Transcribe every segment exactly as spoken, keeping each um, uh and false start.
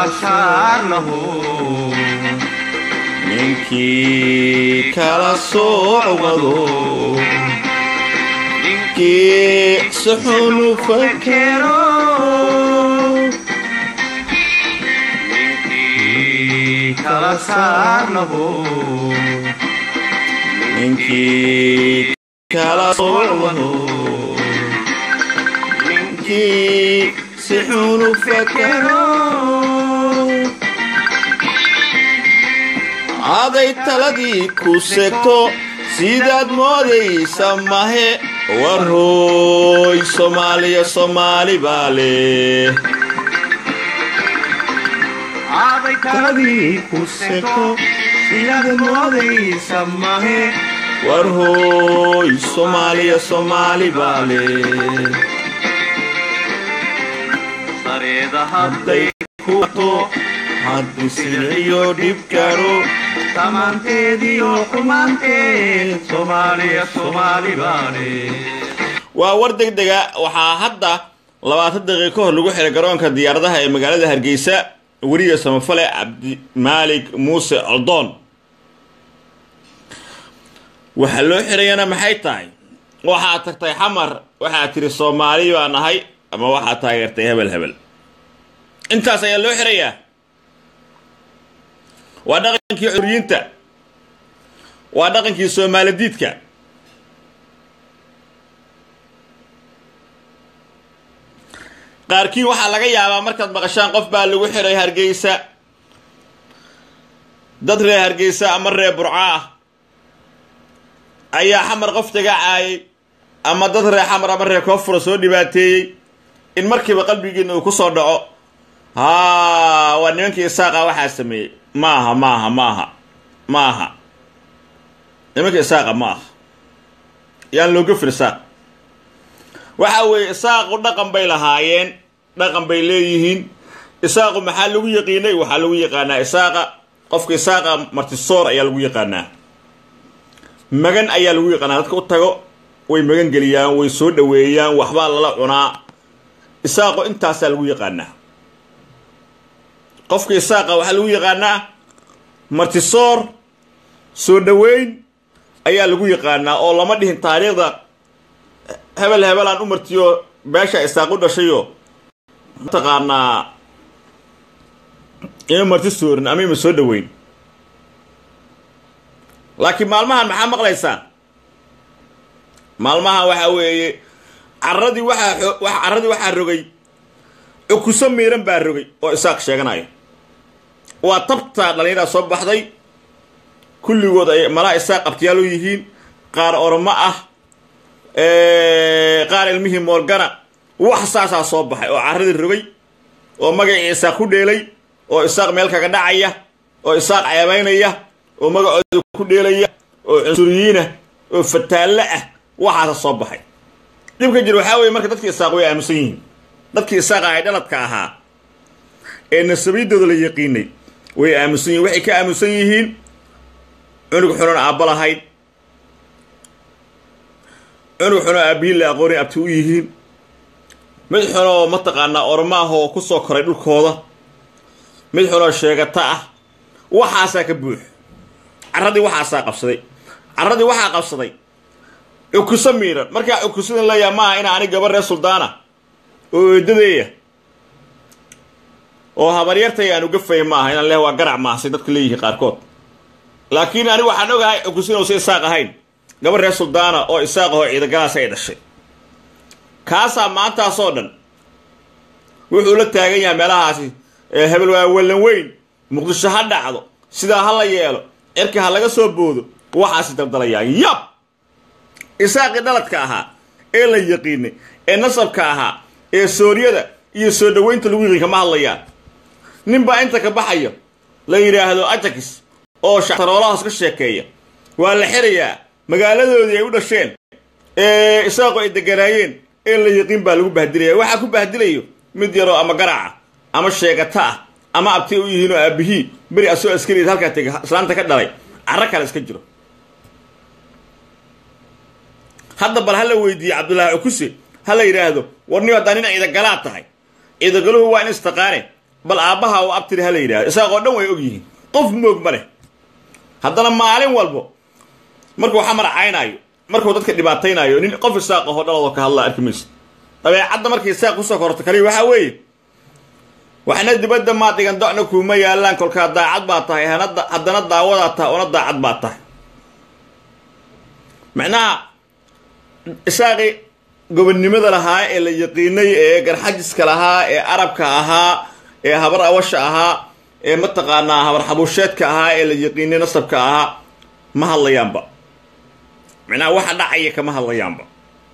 saarnaho ninkii kala soocwado ninkii suxunu fakero ninkii kala saarnaho ninkii kala soocwado ninkii suxunu fakero aday taladii ku segto sidaad moodaysa mahe war hooy Soomaaliya Soomaali baale aday taladii ku segto sidaad moodaysa mahe war hooy Soomaaliya Soomaali baale sareeda hadday ku to haddi siriyo dhibkaro tamanteediyo xumaanteed Soomaaliya Soomaali baale waa war degdega waxaa hadda labaatan daqiiqo hor lagu xiray garoonka diyaaradaha ee magaalada Hargeysa wariye samafale Cabdi Maalik Muuse Coldoon waxa loo xirayna maxay tahay waxa tagtay xamar waxa tiri Soomaali baan ahay ama waxa taageertay hebel hebel intaas ayaa loo xirayaa waa dhaqankii xuriyinta waa dhaqankii Soomaalidiidka qaarkii waxa laga yaabaa markaad maqashaan qof baa lagu xiray Hargeysa dad reer Hargeysa ama reer Burca ayaa xamar qof tagacay ama dad reer xamar ama reer koonfur soo dhibaateeyay in markiiba qalbigiina uu ku soo dhaco ha waa nimankii isaaqa waxa sameeyay maaha maaha maaha maaha nimankii isaaqa maaha yaan looga firsaa waxa weeye isaaqu dhaqan bay lahaayeen dhaqan bay leeyihiin isaaqu maxaa lagu yaqiinay waxa lagu yaqaanaa isaaqa qofka isaaqa martisoor ayaa lagu yaqaanaa magan ayaa lagu yaqaanaa dadka u tago way magan geliyaan way soo dhaweeyaan waxba lala cunaa isaaqu intaas lagu yaqaanaa qofka isaaqa waxa lagu yaqaanaa martisoor soo dhaweyn ayaa lagu yaqaanaa oo lama dhihin taariikhda hebel hebel aan u martiyo beesha isaaqu dhashayo taqaanaa ee martisoorin ama ma soo dhaweyn laakiin maalmahan maxaa maqlaysaa maalmahan waxa weeye carradii waxa waxa carradii waxa rogay ukuso miiran baa rogay oo isaaq sheeganayo waa tabta dhalinyarada soo baxday kulligood ay malaa isaaq qabtiyaal u yihiin qaar ormo ah ee qaar ilmihi moorgana wax saasa soo baxay oo carradii rogay oo magaciisa isaaq ku dheelay oo isaaq meel kaga dhacaya oo isaaq ceebaynaya oo magacooda ku dheelaya oo cunsuriyiina oo fataalla ah waxaas soo baxay dibka jir waxa weeye marka dadkii isaaq way aamusan yihiin dadkii isaaq ay dhaladka ahaa ee nasabiyadooda la yaqiinay way aamusan yihiin waxay ka aamusan yihiin cunug xunan aabba lahayd cunug xunan aabihiin la aqooni abti u yihiin mid xunoo mataqaanaa ormaahoo ku soo koray dhulkooda mid xunoo sheegata ah waxaasaa ka buux carradii waxaasaa qabsaday carradii waxaa qabsaday ukuso miiran markaa ukusadan leeyaha maaha ina ani gabar reer suldaana oo eedadeeya oo habaryartay aan uga fahim maaha inaan leeyahay waa garac maahsay dadka leeyihiin qaarkood laakiin ani waxaan ogahay ukusin uusan isaaq ahayn gabar reer suldaana oo isaaq oo ciidagalaas ay dhashay kaasaa maantaasoo dhan wuxuu la taagan yahay meelahaasi hebel waa wallan weyn muqdisho ha dhacdo sidaa ha la yeelo cirka ha laga soo boodo waxaasi daldalayaan yab isaaqii dhaladka ahaa ee la yaqiinay ee nasabka ahaa ee sooriyada iyo soo dhaweynta lagu yiqiin kama hadlayaan ninbaa inta ka baxayo la yidhaahdo ajax oo shactaroolahaas ka sheekeeya waa la xirayaa magaaladoodii ay u dhasheen ee isaaqo ay deganaayeen ee la yaqiin baa lagu bahdilaya waxaa ku bahdilayo mid yaroo ama garaca ama sheegata ah ama abti u yihiin oo aabihii beri asoo askariid halkaa tegay islaanta ka dhalay carro kale iska jiro hadda bal hala weydiiye cabdullaahi cukuse hala yidhaahdo warniyo haddaan nin ciidagalaad tahay ciidagaluhu waa in istaqaane bal aabbaha oo abtiri hala yidhaahdo isaaqoo dhan way og yihiin qof moog ma leh haddana maalin walbo markuu xamar caynaayo markuu dadka dhibaataynayo nin qof isaaq ahoo dhalado ka hadlaa arki maysa dabeecadda markay isaaq kusoo korto kaliya waxaa weeye waxna dibadda maa dhigan docna kuuma yaallaan kolkaa daacad baa tahay haddana daawadaa tahay oona daacad baa tahay macnaha isaaqi gobonnimada lahaa ee la yaqiinay ee garxajiska lahaa ee arabka ahaa ee habar awasha ahaa ee mataqaanaa habar xabusheedka ahaa ee la yaqiinay nasabka ahaa ma hadlayaanba macnaha waxa dhacaya kama hadlayaanba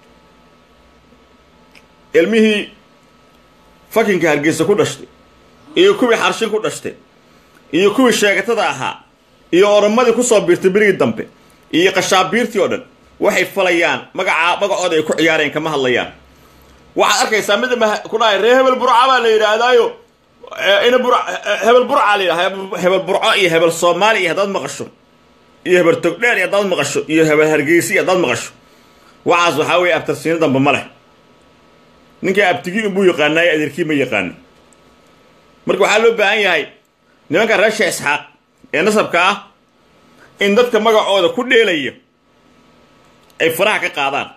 ilmihii fakinka hargeysa ku dhashtay iyo kuwii xarshin ku dhashtay iyo kuwii sheegatada ahaa iyo oromadii kusoo biirtay berigii dambe iyo qashaabiirtii oo dhan waxay falayaan magaca magacooda ay ku ciyaareen kama hadlayaan waxaad arkaysaa mid ku dhahay ree hebel burca baa la yidhaahdaayo ina bur hebel burca la yidhahdaa hebel burco iyo hebel soomaali iyo haddaad maqasho iyo hebel togdheer iyo haddaad maqasho iyo hebel hargeysi iyo haddaad maqasho waxaas waxaa weeye abtarsiino dambe ma leh ninkai abtigii unbuu yaqaanaayo adeerkii ma yaqaano marka waxaa loo baahan yahay nimanka reer sheekh isxaaq ee nasabka ah in dadka magacooda ku dheelaya ay faraha ka qaadaan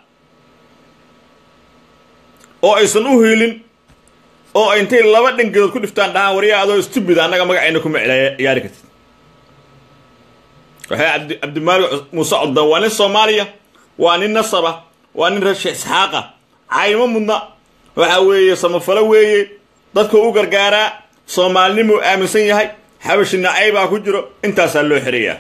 oo aysan u hiilin oo ay intay laba dhangeedood ku dhiftaan dhahaan waryaa adoo stupid annaga magacayna kuma ciyaari kartid waxay cabdi cabdimaalik muuse coddan waa nin soomaaliya waa nin nasaba waa nin reer sheekh isxaaqa caymo mudna waxaa weeye samafalo weeye dadka u gargaaraa soomaalinimuu aaminsan yahay xabashi nacay baa ku jiro intaasaa loo xirayaa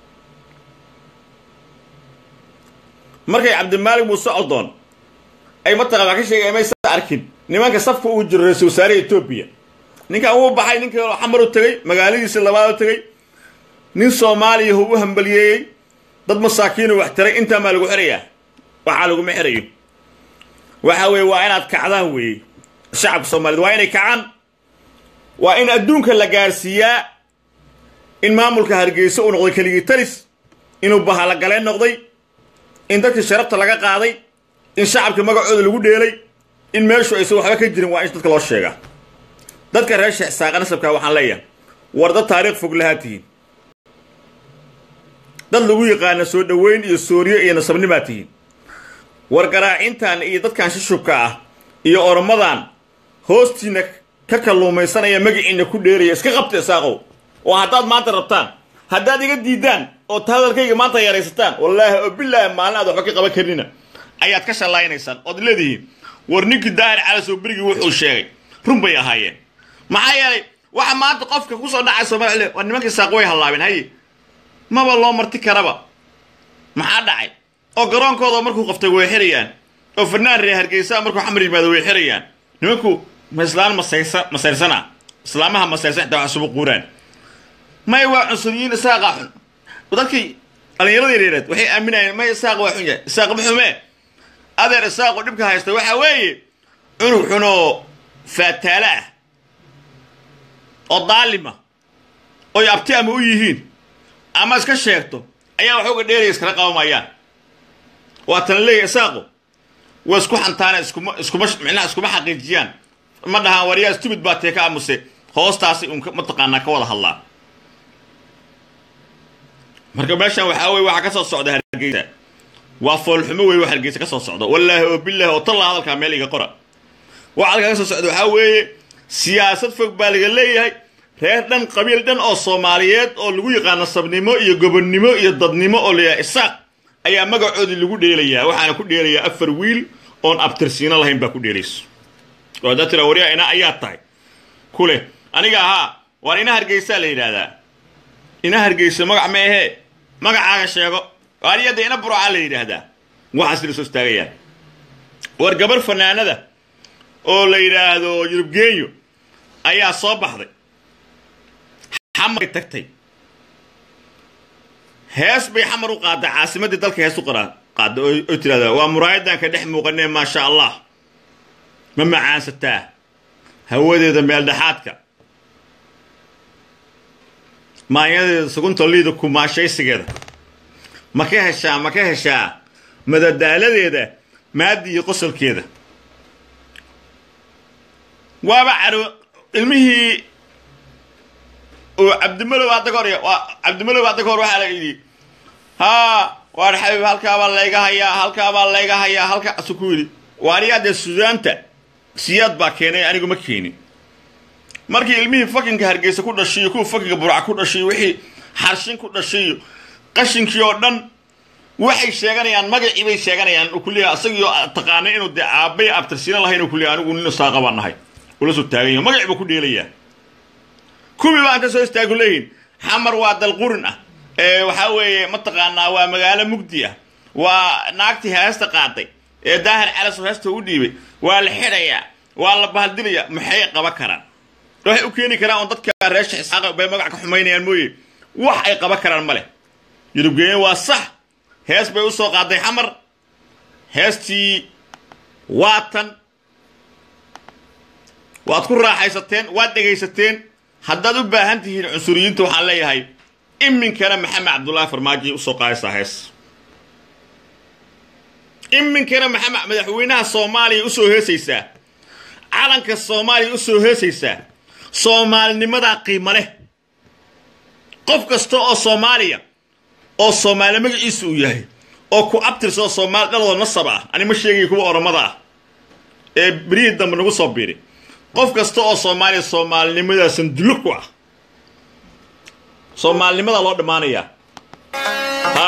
markay cabdimaalik muuse coddoon ay mataqan waa ka sheegay maysa arkin nimanka safka uu jiro ra-iisul wasaaraha etoobiya ninkan uu baxay ninka xamar u tegey magaaladiisi labaad u tegey nin soomaaliya u hambaliyeeyey dad masaakiinu wax tiray intaa maa lagu xirayaa waxaa laguma xirayo waxa weeye waa inaad kacdaan weeye shacabka soomaaliyed waa inay kacaan waa in adduunka la gaarsiiyaa in maamulka hargeysa uu noqday keligii talis inuu bahalagaleen noqday in dadkii sharafta laga qaaday in shacabka magacooda lagu dheelay in meeshu aysan waxba ka jirin waa in dadka loo sheegaa dadka reer sheekh isxaaqa nasabkaa waxaan leeyahay war dad taariikh fog lahaa tihiin dad lagu yaqaana soo dhoweyn iyo sooriyo iyo nasabnimaa tihiin war garaacintan iyo dadkan shishubka ah iyo oromadan hoostiina ka kalluumaysanaya magaciina ku dheeraya iska qabta isaaqow oo haddaad maanta rabtaan haddaad iga diidaan oo hadalkayga maanta yaraysataan wallaahi oo bilaahi maalin aad waxba ka qaban karnina ayaad ka shallaynaysaan ood leedihiin war ninkii daahir calasow berigii wuxuu sheegay run bay ahaayeen maxaa yeelay waxa maanta qofka kusoo dhacay soomaaliya waa nimanka isaaq way hallaabeen haye maba loo marti karaba maxaa dhacay oo garoonkooda markuu qaftay way xirayaan oo fanaan reer hargeysa markuu xamar yimaado way xirayaan nimanku ma islaan masaysa masaysana islaamaha masaysa xitaa wax suuq quuraan may waa cusuriyiin isaaqa xun dadkii dhalinyarada yareed waxay aaminayeen may isaaq waa xun yahay isaaq ma xume adeer isaaqo dhibka haysta waxa weeye cunug xunoo faataala ah oo daalima oo abti ama u yihiin ama iska sheegto ayaa wax uga dheeraya iskala qabamayaan waa tan leeyahay isaaqo waa isku xantaana iskuma iskuma micnaha iskuma xaqiijiyaan ma dhahaan waryaa stupid baa tee ka amuse hoostaasi un mataqaanaa ka wada hadlaa marka meeshan waxaa weye waxaa ka soo socda hargeysa waa foolxumo wey wax hargeysa ka soo socda wallaahi oo bilaahi oo tallaa hadalkaa meel iga qora waxa halkaa ka soo socda waxaa weeye siyaasad fog baa laga leeyahay reer dhan qabiil dhan oo soomaaliyeed oo lagu yaqaano sabnimo iyo gobonnimo iyo dadnimo oo layahay isaaq ayaa magacoodii lagu dheelayaa waxaana ku dheelayaa afar wiil oon abtirsiino lahayn baa ku dheelayso oo haddaad tiraa waryaa ina ayaa tahay ku leh aniga ahaa waan ina hargeysaa la yidhaahdaa ina hargeyso magac ma ahee magacaaga sheego waariyadda ina burcaa la yidhaahdaa waxaas la soo istaagayaan war gabar fanaanada oo la yidhaahdo yurubgeenyo ayaa soo baxday xamar tagtay hees bay xamar u qaaday caasimadii dalka hees u qaraa qaaday oo tiraahdaa waa muraayadan ka dhex muuqanee maasha allah ma macaansataa hawadeeda meel dhaxaadka maanyadeeda sugunta liida kumaashaysigeeda ma ka heshaa ma ka heshaa madadaaladeeda maadi iyo qosolkeeda waaba caro ilmihii وعبد الملك بعد كوريا وعبد الملك بعد كور وحلا يدي ها وأنا حبيب هالكابا اللي جاهيا هالكابا اللي جاهيا هالك سكولي وأنا قاعد السودان تا سياد باكيني أنا قوم كيني markii ilmihii fucking hargeysa ku dhashay ku fucking burac ku dhashay wixii xarshin ku dhashay qashinkii oo dhan waxay sheeganayaan magacii bay sheeganayaan oo kulliga asagii taqaanay inuu daabay abtirsiina lahayn oo kulliga anigu nin soo qabanahay wala soo taagay magacii buu ku dheelaya kubi baa inta soo istaagu leeyin xamar waa dal qurun ah ee waxa weeye ma taqaanaa waa magaalo mugdi ah waa naagti heesta qaaday ee daahir Calasow heesta u dhiibay waa la xidhayaa waa la baaldilaya maxay qaba karaan waxay u keeni karaan oo dadka reesh isxaaq bay magac ka xumeynayaan mooyee wax ay qaba karaan male yurubgeeyeen waa sax hees bay u soo qaaday xamar heestii waatan waad ku raaxaysateen waad dhagaysateen haddaad u baahan tihiin cunsuriyiinta waxaan leeyahay iminkana maxamed cabdullaahi farmaajo u soo qaadaysaa hees iminkana maxamed madaxweynaha Soomaaliya u soo heesaysaa calanka Soomaaliya u soo heesaysaa Soomaalinimada qiimo leh qof kasta oo Soomaaliya oo Soomaali magaciisu u yahay oo ku abtirso Soomaali dhalada nasab ah ani ma sheegay kuwa oramada ah ee bariid dambe nagu soo biiray qof kasta oo Soomaaliya Soomaalinimada sanduuq ku ah Soomaalinimada loo dhamaanaya ha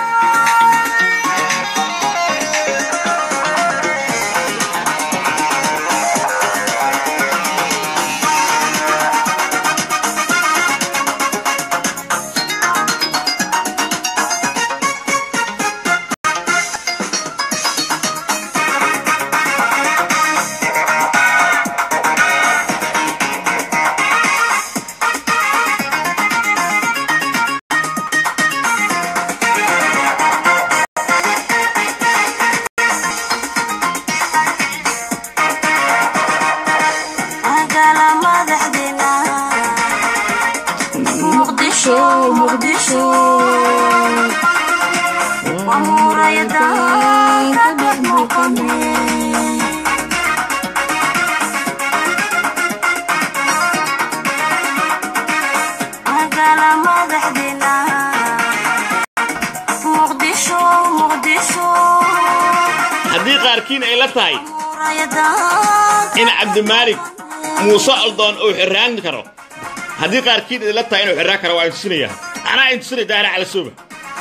إن عبد الملك موسى ألدون أو حران كرو هذه قاركين إذا لا تاينو حران كرو وعند سنية أنا عند سنية داهر على السوبة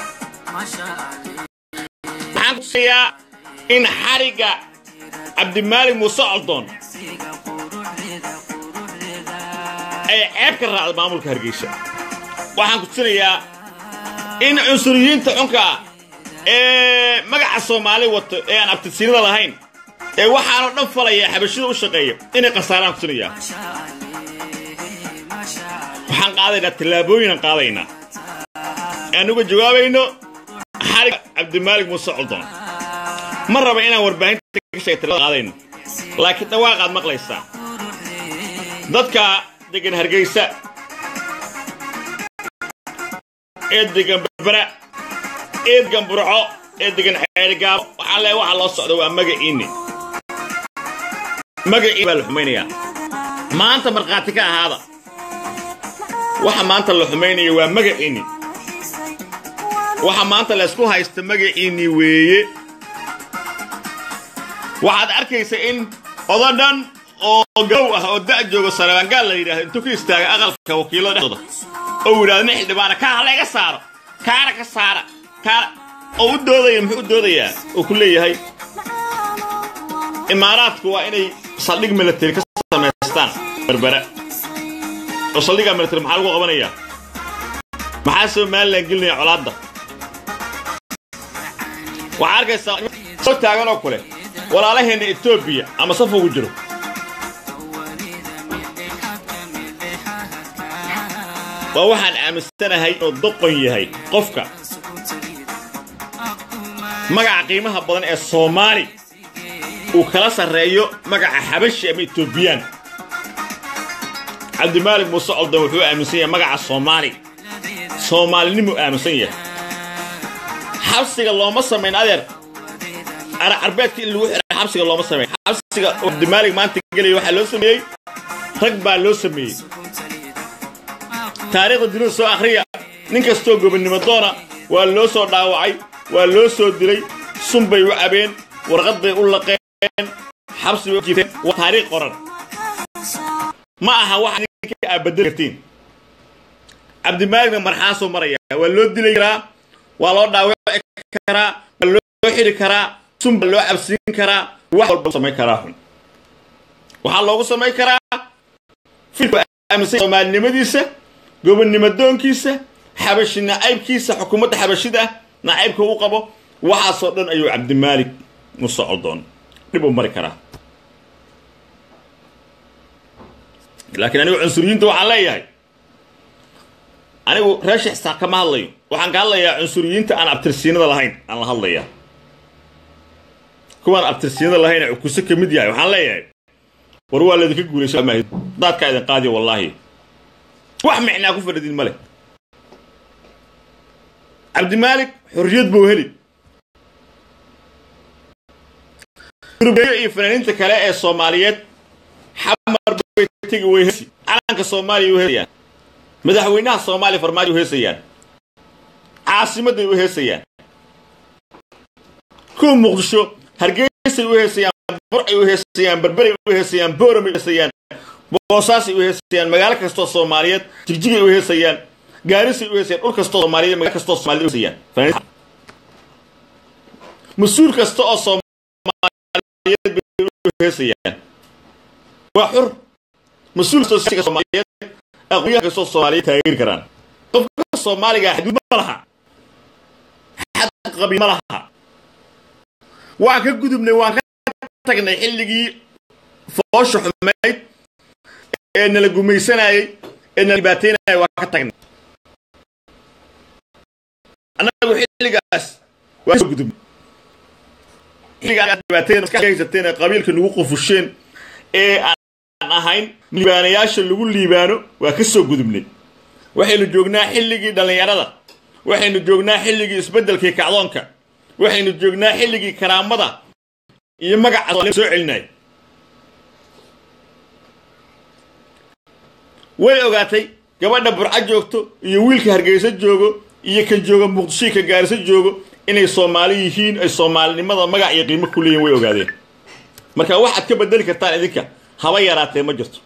عند سنية إن حرق عبد الملك موسى ألدون أي عيب كرر على معمول كهرجيشة وعند سنية إن عنصريين تعنكا إيه مجا الصومالي وط إيه أنا بتسير لهين إيه وحنا نفلا يا حبشيد وشقية إني قصاران سنية وحن قاضينا تلابوين قاضينا أنا بجوابينه حرق عبد الملك موسى ألدون مرة بينا وربعين تكشي تلا قاضينا لكن تواقع مقليسا ضدك دقن هرجيسة إيه دقن برا إيه دقن برعو إيه دقن حيرقاب وعلى وعلى الصعد وأمجئيني مجئي بالحمينية ما أنت مرقاتك هذا waxa maanta la xumeynay waa magaciini waxa maanta la isku haysta magaciini weeye waxaad arkaysaa in odadan oo gow ah oo da joogo Sarabangal la yiraahdo intuu ka istaaga aqalka wakiilada dhexdooda oo wadaadna xildhibaana ka laga saaro kaara ka saara kaara oo u doodaya muxuu doodayaa oo ku leeyahay imaaraadku waa inay saldhig military ka sameystaan berbera وصليقة مرتر محل وقبنية محاسب مال لنقلني علاده وعارك صوت تاغان وكله ولا له ان إثيوبيا اما صفو وجرو ووحان امستنهي او دقنيهي قفكا مغا قيمها بدن ee Soomaali oo kala sareeyo magaca Xabashi ama Ethiopian عبد الملك موسى ألدون وحو آمنسية مقع الصومالي صومالي نمو آمنسية حبسيك الله مصر من أدر أنا عربيتك اللي وحي حبسيك الله مصر من حبسيك عبد الملك ما أنت قلي وحي لو سمي رقبة لو سمي taariikhda dunida soo akhriya nin kastoo gobonnimo doona waa loo soo dhaawacay waa loo soo dilay sunbay u cabeen warqad bay u laqeen xabsi bay u jiiteen waa taariikh qoran ma aha wax idinka aad bedeli kartiin cabdimaaligna marxaasoo maraya waa loo dilay karaa waa loo dhaawaci karaa waa loo xiri karaa sunba loo cabsiin karaa wax walba samayn karaa xun waxaa loogu samayn karaa filka aaminsan soomaalinimadiisa gobonnimo doonkiisa xabashi nacaybkiisa xukuumadda xabashida nacaybka uu qabo waxaasoo dhan ayuu cabdimaalig u socon doon dhib u mari karaa laakiin anigu cunsuriyiinta waxaan leeyahay anigu raashix sax kama hadlayo waxaan ka hadlayaa cunsuriyiinta aan abtirsiinada lahayn aan la hadlayaa kuwaan abtirsiinada lahayn ee kusa ka mid yahay waxaan leeyahay war waa leedinka guulayso ma dadka idin qaadi wallahi wax micnaa ku fadhidin male cabdimaalig xurriyad buu heli rubeeyo iyo fanaaniinta kale ee Soomaaliyeed xamar bay tagi way heesi calanka Soomaaliya u heesayaan madaxweynaha Soomaaliya farmaajo u heesayaan caasimadda u heesayaan ku muqdisho hargeysa u heesayaan burci u heesayaan barbari u heesayaan boorami u heesayaan boosaasi u heesayaan magaalo kasta oo Soomaaliyeed Xadhigii u heesayaan gaarisi u heesayaan dhul kasta oo Soomaaliyeed magaalo kasta oo Soomaaliyeed u heesayaan mas'uul kasta oo Soomaaliyeed u heesayaan waa xur mas'uul kasta oo Soomaaliyeed aqoonyaha kasta oo Soomaaliyeed taageeri karaan qofka Soomaaliga xuduud ma laha xad qabiil ma laha waa ka gudubnay waa ka tagnay xilligii foosho xumeyd ee nala gumaysanayay ee nala baateynayay waa ka tagnay anagu xilligaas waa soo gudubnay xilligaas baateyn ka haysateen qabiilka lagu qofusheen ee aan ahayn liibaanayaasha lagu liibaano waa ka soo gudubnay waxaynu joognaa xilligii dhalinyarada waxaynu joognaa xilligii isbeddelkii kacdoonka waxaynu joognaa xilligii karaamada iyo magaca soo celinay way ogaatay gabadha burca joogto iyo wiilka hargeysa joogo iyo kan jooga muqdisho ka gaarisa joogo inay Soomaali yihiin ay Soomaalinimada magac iyo qiimo ku leeyihiin way ogaadeen marka waxaad ka bedeli kartaan idinka haba yaraatee ma jirto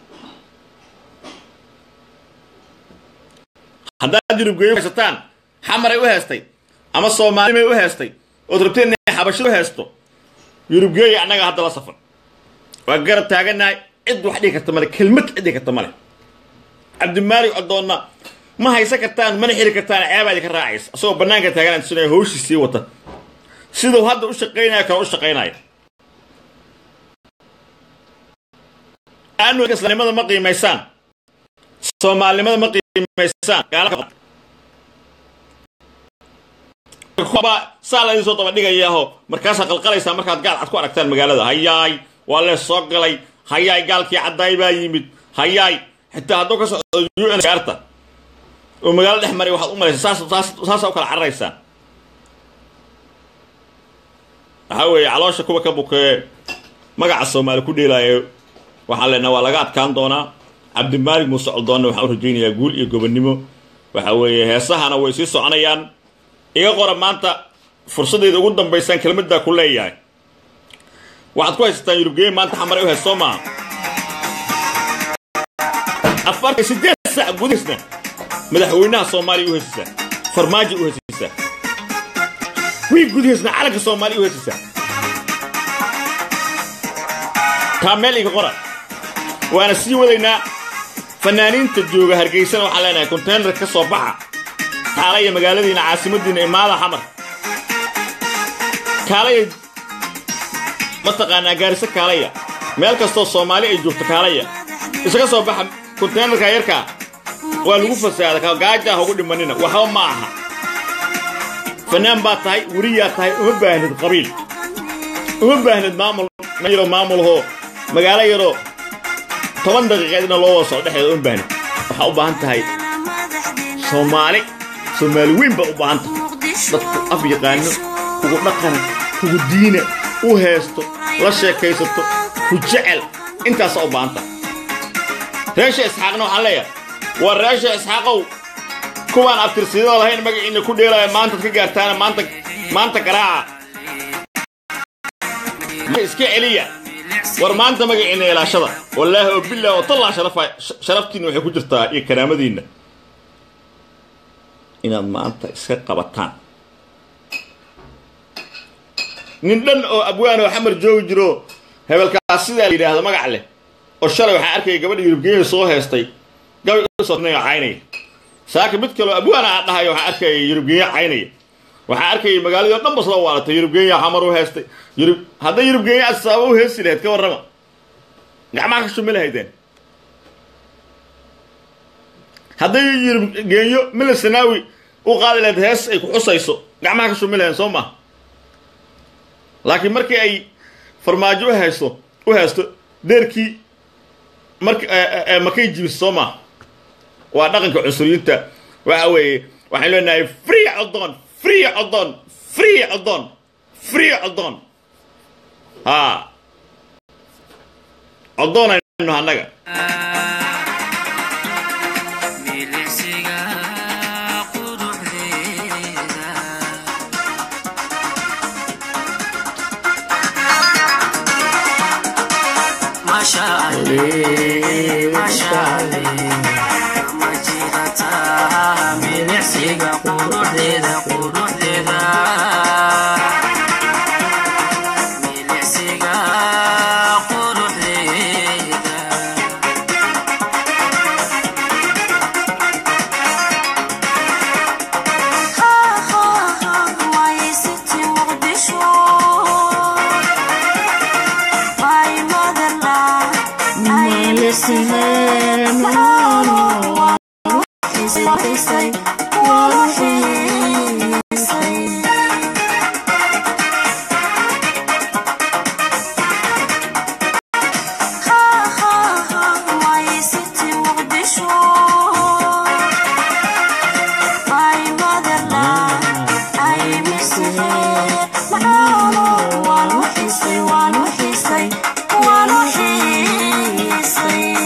haddaad yurubgeeyo haysataan xamaray u heestay ama Soomaalimay u heestay oo rabteen inay xabasho u heesto yurubgeeyo annaga hadda la safar waa garab taaganahay cid wax dhigi karta male kelmad cid dhigi karta male cabdimaalig adoonna ma haysan kartaan mana xiri kartaan ceebaadi ka raacaysa asagoo bannaanka taagan intuu hawshiisii wata sidoo hadda u shaqeynaya ka u shaqeynaya aanu islaamnimada ma qiimeysaan Soomaalinimada ma qiimeysaan gaalada kuba saaladii soo daba dhigayaho markaas qalqalaysa markaad gaal cad ku aragtaan magaalada hayaay waa la soo galay hayaay gaalkii caday baa yimid hayaay xitaa hadoo ka socdo U N arta oo magaalada dhex maray waxaad u malaysaa saas saas oo kala carraysan waxa weeye caloosha kuwa ka bukee magaca Soomaali ku dheelaayo waxa leena waa laga adkaan doonaa cabdimaalig muuse doona waxa uu rajaynayaa guul iyo gobonnimo waxa weeye heesahana way sii soconayaan iga qora maanta fursadeeda ugu dambaysan kelmadda ku leeyahay waxaad ku haysataan yurubgeey maanta xamaray u heeso ma afar sideed saac gudisna madaxweynaha Soomaaliya u heesisa farmaajo u heesisa wii gudisna calanka Soomaaliya u heesisa kaamel iga qora waana sii wadaynaa fanaaniinta jooga hargeysa waxa leenahay container ka soo baxa kaalaya magaaladiina caasimaddiina imaada xamar kaalaya mataqaanaa gaarisa kaalaya meel kastoo Soomaali ay joogto kaalaya isaga soo baxa containerka yarka waa lagu fasaada ka gaaja ugu dhimanina waxa ma aha fanaan baa tahay wariyaa tahay uma baahnid qabiil uma baahnid maamul mayro maamul ho magaalo yaro toban daqiiqadina loo soo dhaxeeyo uma baahnid waxa u baahan tahay Soomaali Soomaali weyn ba u baahan tahay dadku af yaqaano kugu dhaqan kugu diina u heesto la sheekaysato ku jecel intaas u baahan tahay reesha isxaaqna waxa leeyahay والراشة إسحاقو كوان أبتر سيدة الله هين مجا إن كل يلا ما أنت تجارتانا ما أنت ما أنت كراعة إسكي عليا ورما أنت مجا إن إلى شرف والله بالله وطلع شرف شرفتي إنه يكون جرتا يكلام ديننا إن ما أنت إسكي قبطان نندن أبوان وحمر جو جرو هبل كاسيدا اللي هذا ما قاله والشرع وحاركي قبل يربجين صوه هستي قبل صوتنا عيني ساكن بتكلم أبوان عندها وحاركي يربجين عيني وحاركي مقالي يطلب بصلا وارد يربجين حمر وهستي يرب هذا يربجين أسابه هستي له تكبر رما نعم شو مله هيدين هذا يربجين من السناوي وقال له هس يقصيصو نعم شو مله سوما لكن مركي أي فرماجو هيستو وهيستو ديركي مرك مكي جيب الصومة ودقنك عنصريين وحوي وحلونا فري عضون فري عضون فري عضون فري عضون ها عضون إنه هنجا ما شاء الله ما جيرتها من عسيقة قروح لذا قروح لذا من عسيقة قروح لذا ها ها ها واي ستي مقدشو واي مدلا Listen, no, they say, what he say. Ha ha ha, why is it in Mogadishu? My motherland, I miss it. No, no, what he say, what he say, what he say.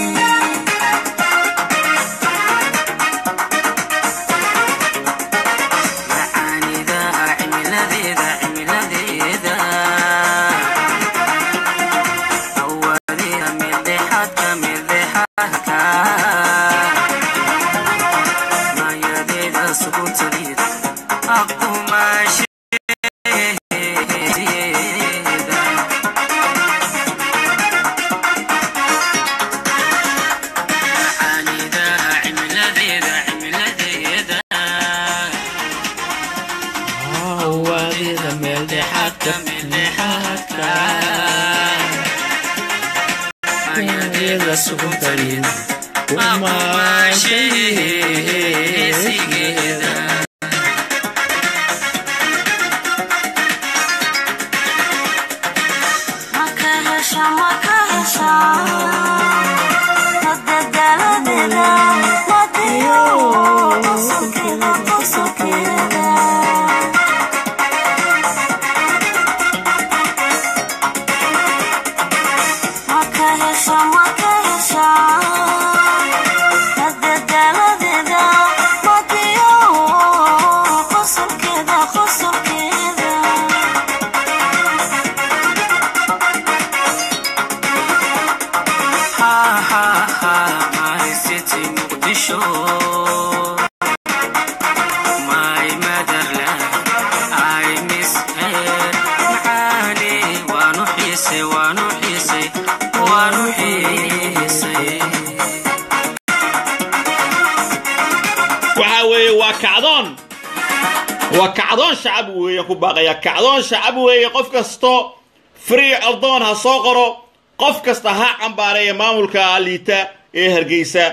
وكعدون شعب ويكون باقي كعدون شعب ويقف كستو فري عضون هالصقرو قف كستها عن باري مامولك ليتا إيه هرجيسة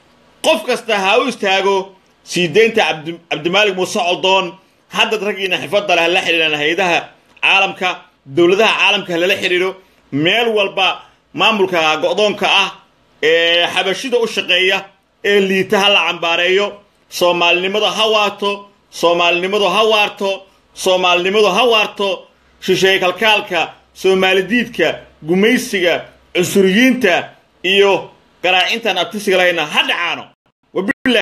قف كستها ويستهاجو سيدين عبد عبد الملك موسى عضون حدد رجينا حفظنا لها اللحر لنا هيدها عالمك دولتها عالمك للحريرو ميل والبا مامولك قضون كأه إيه حبشيدو الشقية اللي تهلا عن باريو صومال لماذا هواتو soomaalinimadu ha waarto soomaalinimadu ha waarto shisheey kalkaalka Soomaalidiidka gumaysiga cusuriyiinta iyo qaraacinta abtisiga lahayna ha dhacaano وبالله